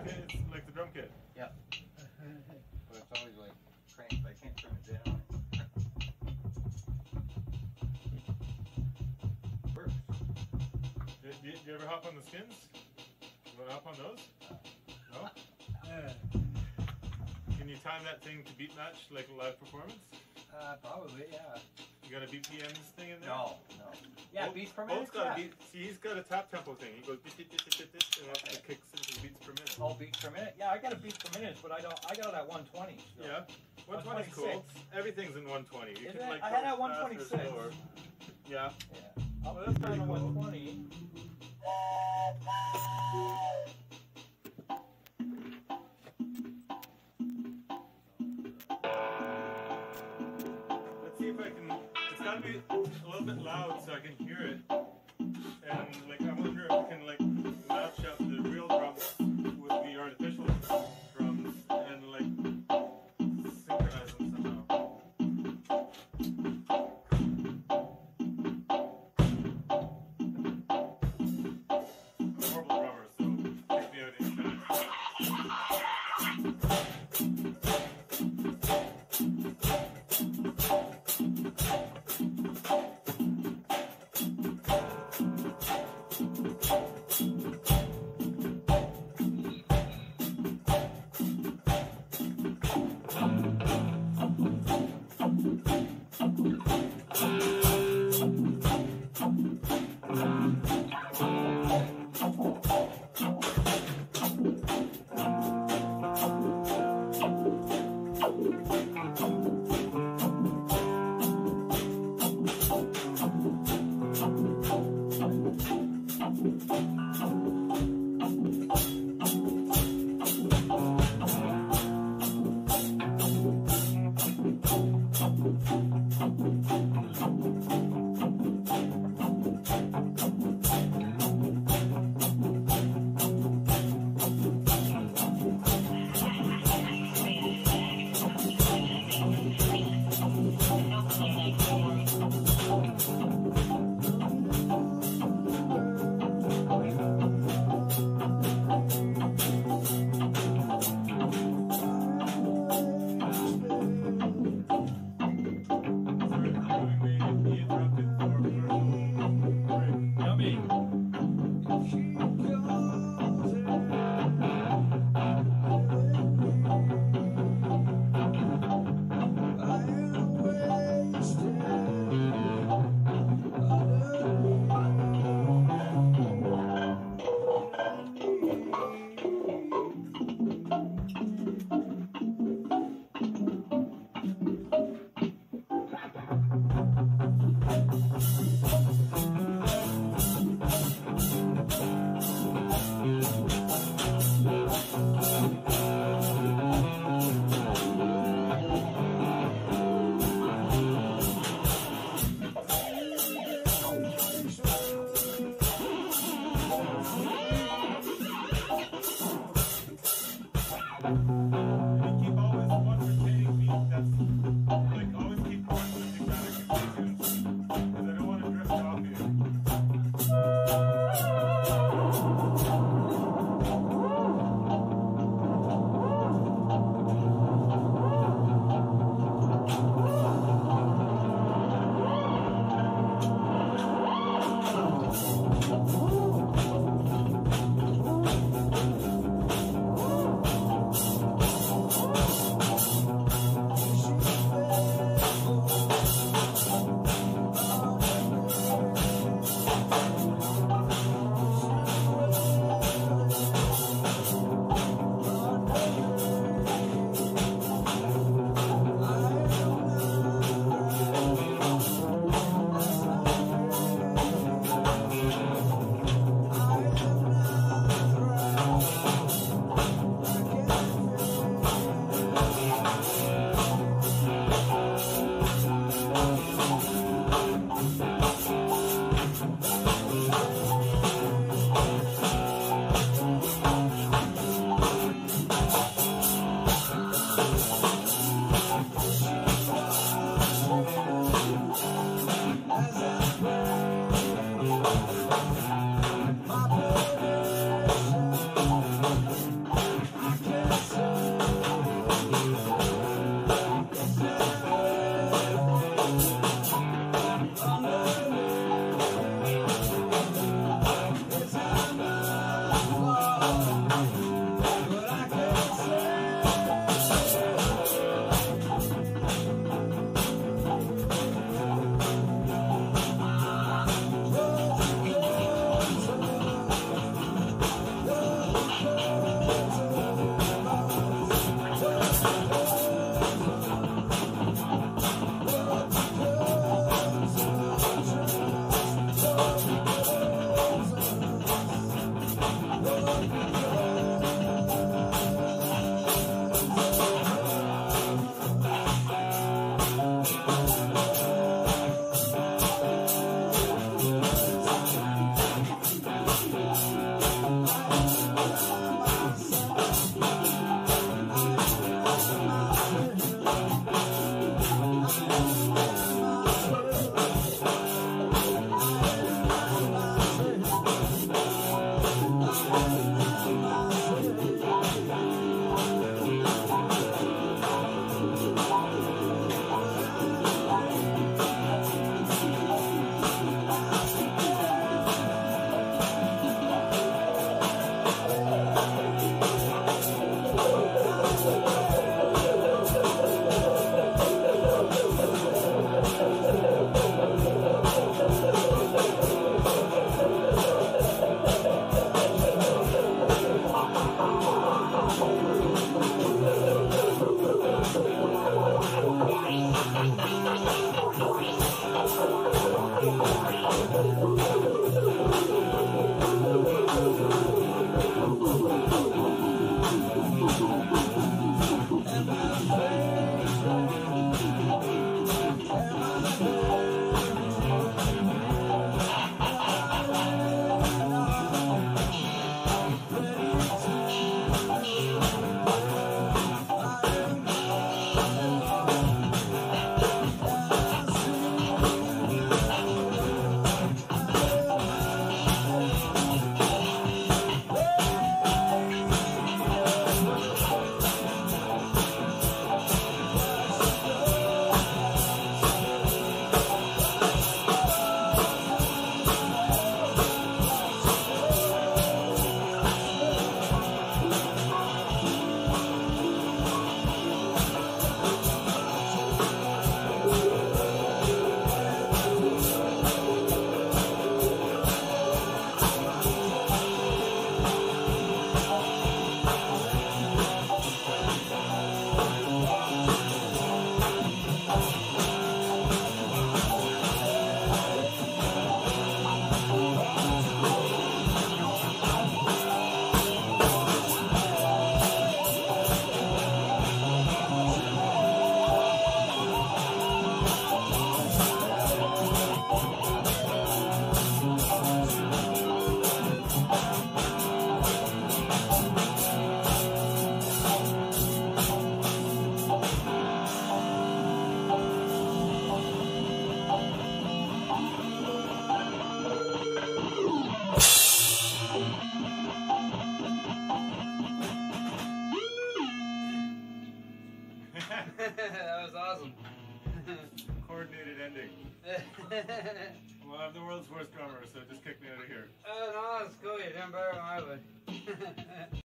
It's like the drum kit. Yeah. But it's always like cranked. I can't turn it down. Works. Did you ever hop on the skins? You want to hop on those? No? Can you time that thing to beat match like a live performance? Probably, yeah. You got a BPMs thing in there? No. Yeah, beats per minute. See, he's got a tap tempo thing. He goes beat, and it kicks into beats per minute. Oh, beats per minute? Yeah, I got a beats per minute, but I got it at 120. So. Yeah, 120 is cool. Everything's in 120. You can, like, I had it at 126. Yeah. Well, let's go to 120. See if I can. It's gotta be a little bit loud so I can hear it. And like, I wonder if I can like match up the real drums with the artificial drums and like synchronize them somehow. I'm a horrible drummer, so take me out anytime. That was awesome. Coordinated ending. Well, I'm the world's worst drummer, so just kick me out of here. Oh, no, it's cool. You're doing better than I would.